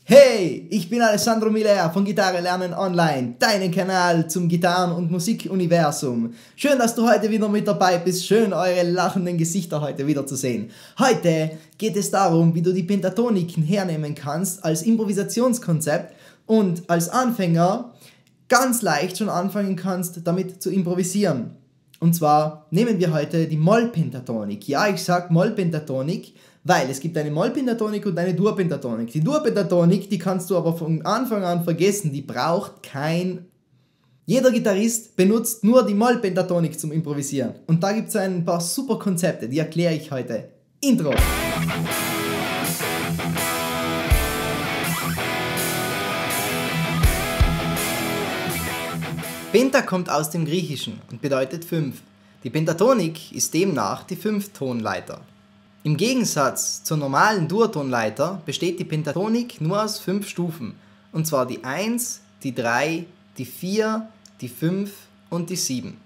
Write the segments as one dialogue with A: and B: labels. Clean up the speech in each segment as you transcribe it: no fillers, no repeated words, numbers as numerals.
A: Hey, ich bin Alessandro Miller von Gitarre lernen online, deinen Kanal zum Gitarren- und Musikuniversum. Schön, dass du heute wieder mit dabei bist, schön eure lachenden Gesichter heute wieder zu sehen. Heute geht es darum, wie du die Pentatoniken hernehmen kannst als Improvisationskonzept und als Anfänger ganz leicht schon anfangen kannst, damit zu improvisieren. Und zwar nehmen wir heute die Mollpentatonik. Ja, ich sage Mollpentatonik, weil es gibt eine Mollpentatonik und eine Dur-Pentatonik. Die Dur-Pentatonik, die kannst du aber von Anfang an vergessen, die braucht kein... Jeder Gitarrist benutzt nur die Mollpentatonik zum Improvisieren. Und da gibt es ein paar super Konzepte, die erkläre ich heute. Intro! Penta kommt aus dem Griechischen und bedeutet 5. Die Pentatonik ist demnach die 5-Tonleiter. Im Gegensatz zur normalen Durtonleiter besteht die Pentatonik nur aus 5 Stufen, und zwar die 1, die 3, die 4, die 5 und die 7.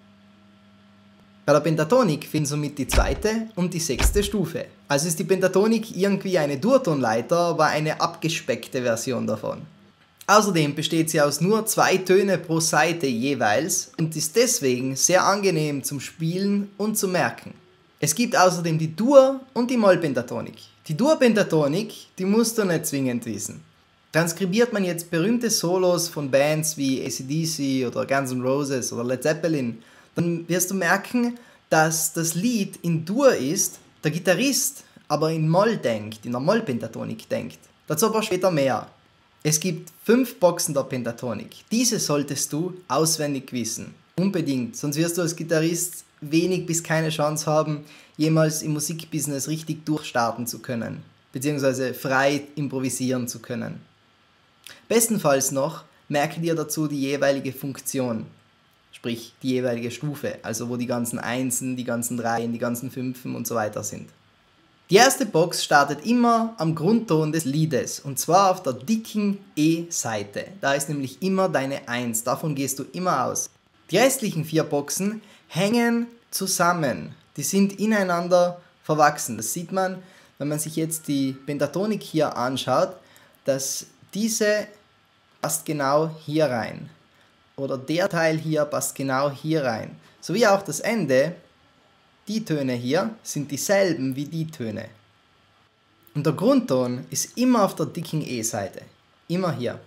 A: Bei der Pentatonik fehlen somit die 2. und die 6. Stufe. Also ist die Pentatonik irgendwie eine Durtonleiter, aber eine abgespeckte Version davon. Außerdem besteht sie aus nur 2 Töne pro Seite jeweils und ist deswegen sehr angenehm zum Spielen und zum Merken. Es gibt außerdem die Dur- und die Mollpentatonik. Die Dur-Pentatonik, die musst du nicht zwingend wissen. Transkribiert man jetzt berühmte Solos von Bands wie AC/DC oder Guns N' Roses oder Led Zeppelin, dann wirst du merken, dass das Lied in Dur ist, der Gitarrist aber in Moll denkt, in der Mollpentatonik denkt. Dazu aber später mehr. Es gibt 5 Boxen der Pentatonik. Diese solltest du auswendig wissen. Unbedingt, sonst wirst du als Gitarrist wenig bis keine Chance haben, jemals im Musikbusiness richtig durchstarten zu können, beziehungsweise frei improvisieren zu können. Bestenfalls noch, merke dir dazu die jeweilige Funktion, sprich die jeweilige Stufe, also wo die ganzen Einsen, die ganzen Dreien, die ganzen Fünfen und so weiter sind. Die erste Box startet immer am Grundton des Liedes, und zwar auf der dicken E-Seite. Da ist nämlich immer deine 1, davon gehst du immer aus. Die restlichen 4 Boxen hängen zusammen, die sind ineinander verwachsen. Das sieht man, wenn man sich jetzt die Pentatonik hier anschaut, dass diese passt genau hier rein. Oder der Teil hier passt genau hier rein. Sowie auch das Ende, die Töne hier, sind dieselben wie die Töne. Und der Grundton ist immer auf der dicken E-Seite. Immer hier.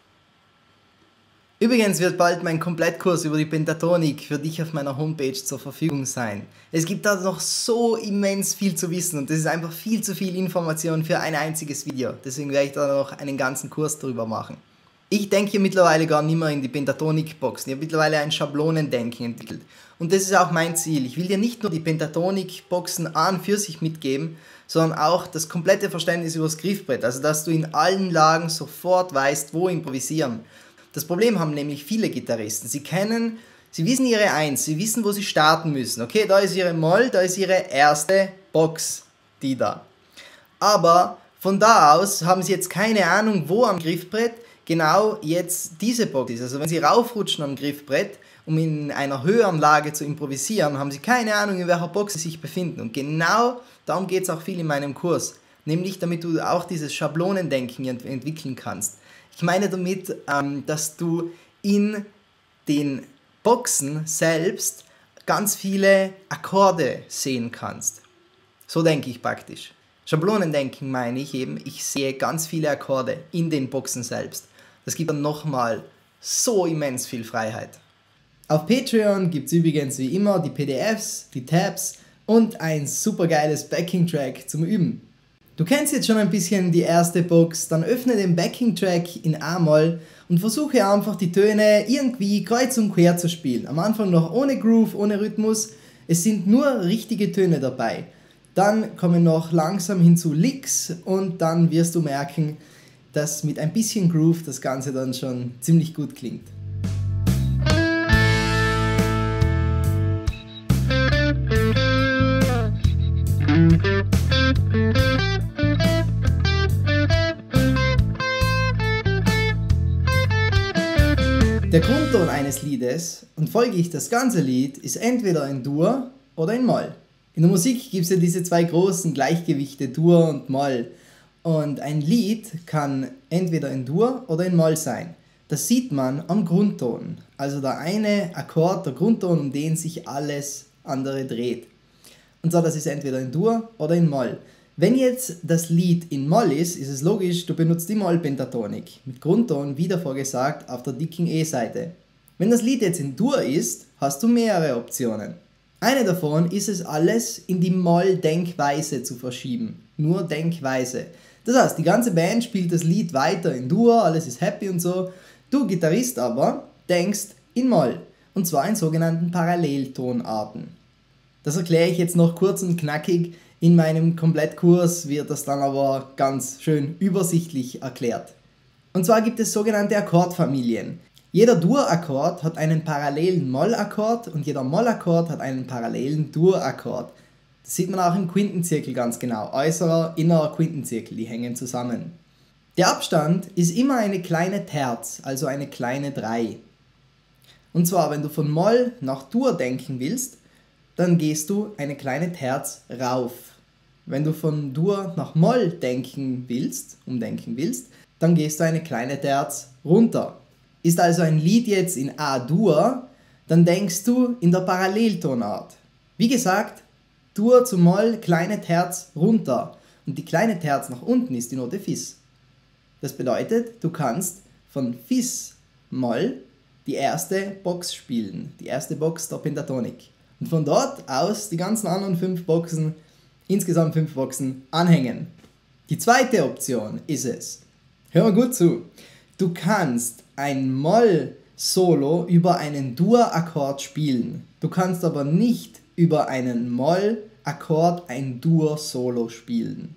A: Übrigens wird bald mein Komplettkurs über die Pentatonik für dich auf meiner Homepage zur Verfügung sein. Es gibt da noch so immens viel zu wissen und das ist einfach viel zu viel Information für ein einziges Video. Deswegen werde ich da noch einen ganzen Kurs darüber machen. Ich denke mittlerweile gar nicht mehr in die Pentatonik-Boxen. Ich habe mittlerweile ein Schablonendenken entwickelt. Und das ist auch mein Ziel. Ich will dir nicht nur die Pentatonik-Boxen an für sich mitgeben, sondern auch das komplette Verständnis über das Griffbrett. Also dass du in allen Lagen sofort weißt, wo improvisieren. Das Problem haben nämlich viele Gitarristen. Sie wissen ihre 1, sie wissen, wo sie starten müssen. Okay, da ist ihre Moll, da ist ihre erste Box, die da. Aber von da aus haben sie jetzt keine Ahnung, wo am Griffbrett genau jetzt diese Box ist. Also wenn sie raufrutschen am Griffbrett, um in einer höheren Lage zu improvisieren, haben sie keine Ahnung, in welcher Box sie sich befinden. Und genau darum geht es auch viel in meinem Kurs. Nämlich damit du auch dieses Schablonendenken entwickeln kannst. Ich meine damit, dass du in den Boxen selbst ganz viele Akkorde sehen kannst. So denke ich praktisch. Schablonendenken meine ich eben, ich sehe ganz viele Akkorde in den Boxen selbst. Das gibt dann nochmal so immens viel Freiheit. Auf Patreon gibt es übrigens wie immer die PDFs, die Tabs und ein supergeiles Backing-Track zum Üben. Du kennst jetzt schon ein bisschen die erste Box, dann öffne den Backing-Track in A-Moll und versuche einfach die Töne irgendwie kreuz und quer zu spielen. Am Anfang noch ohne Groove, ohne Rhythmus, es sind nur richtige Töne dabei. Dann kommen noch langsam hinzu Licks und dann wirst du merken, dass mit ein bisschen Groove das Ganze dann schon ziemlich gut klingt. Der Grundton eines Liedes, und folge ich das ganze Lied, ist entweder in Dur oder in Moll. In der Musik gibt es ja diese 2 großen Gleichgewichte, Dur und Moll. Und ein Lied kann entweder in Dur oder in Moll sein. Das sieht man am Grundton, also der eine Akkord, der Grundton, um den sich alles andere dreht. Und zwar, das ist entweder in Dur oder in Moll. Wenn jetzt das Lied in Moll ist es logisch, du benutzt die Mollpentatonik. Mit Grundton, wie davor gesagt, auf der dicken E-Seite. Wenn das Lied jetzt in Dur ist, hast du mehrere Optionen. Eine davon ist es, alles in die Moll-Denkweise zu verschieben. Nur Denkweise. Das heißt, die ganze Band spielt das Lied weiter in Dur, alles ist happy und so. Du Gitarrist aber denkst in Moll. Und zwar in sogenannten Paralleltonarten. Das erkläre ich jetzt noch kurz und knackig. In meinem Komplettkurs wird das dann aber ganz schön übersichtlich erklärt. Und zwar gibt es sogenannte Akkordfamilien. Jeder Dur-Akkord hat einen parallelen Moll-Akkord und jeder Moll-Akkord hat einen parallelen Dur-Akkord. Das sieht man auch im Quintenzirkel ganz genau. Äußerer, innerer Quintenzirkel, die hängen zusammen. Der Abstand ist immer eine kleine Terz, also eine kleine 3. Und zwar, wenn du von Moll nach Dur denken willst, dann gehst du eine kleine Terz rauf. Wenn du von Dur nach Moll umdenken willst, dann gehst du eine kleine Terz runter. Ist also ein Lied jetzt in A-Dur, dann denkst du in der Paralleltonart. Wie gesagt, Dur zu Moll, kleine Terz runter. Und die kleine Terz nach unten ist die Note Fis. Das bedeutet, du kannst von Fis Moll die erste Box spielen, die erste Box der Pentatonik. Und von dort aus die ganzen anderen 5 Boxen, insgesamt 5 Boxen, anhängen. Die zweite Option ist es, hör mal gut zu, du kannst ein Moll-Solo über einen Dur-Akkord spielen. Du kannst aber nicht über einen Moll-Akkord ein Dur-Solo spielen.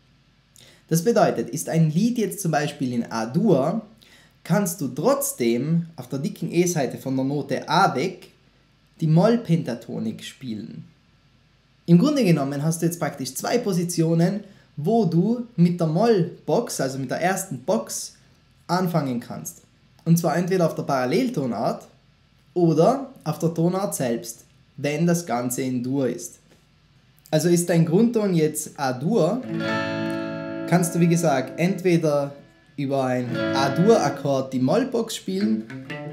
A: Das bedeutet, ist ein Lied jetzt zum Beispiel in A-Dur, kannst du trotzdem auf der dicken E-Seite von der Note A weg die Mollpentatonik spielen. Im Grunde genommen hast du jetzt praktisch 2 Positionen, wo du mit der Moll-Box, also mit der ersten Box, anfangen kannst. Und zwar entweder auf der Paralleltonart oder auf der Tonart selbst, wenn das Ganze in Dur ist. Also ist dein Grundton jetzt A-Dur, kannst du wie gesagt entweder über ein A-Dur-Akkord die Mollbox spielen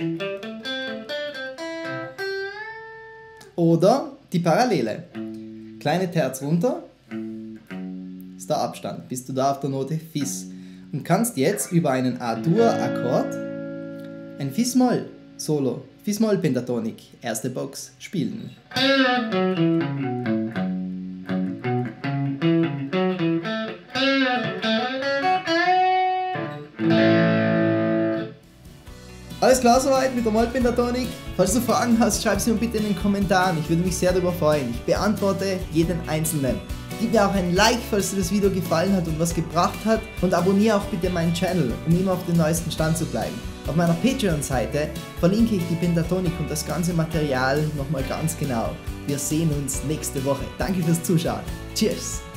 A: oder die Parallele. Kleine Terz runter ist der Abstand, bist du da auf der Note Fis. Und kannst jetzt über einen A-Dur-Akkord ein Fis-Moll-Solo, Fis-Moll-Pentatonik, erste Box, spielen. Alles klar soweit mit der Mollpentatonik? Falls du Fragen hast, schreib sie mir bitte in den Kommentaren, ich würde mich sehr darüber freuen. Ich beantworte jeden einzelnen. Gib mir auch ein Like, falls dir das Video gefallen hat und was gebracht hat, und abonniere auch bitte meinen Channel, um immer auf dem neuesten Stand zu bleiben. Auf meiner Patreon-Seite verlinke ich die Pentatonik und das ganze Material nochmal ganz genau. Wir sehen uns nächste Woche. Danke fürs Zuschauen. Cheers!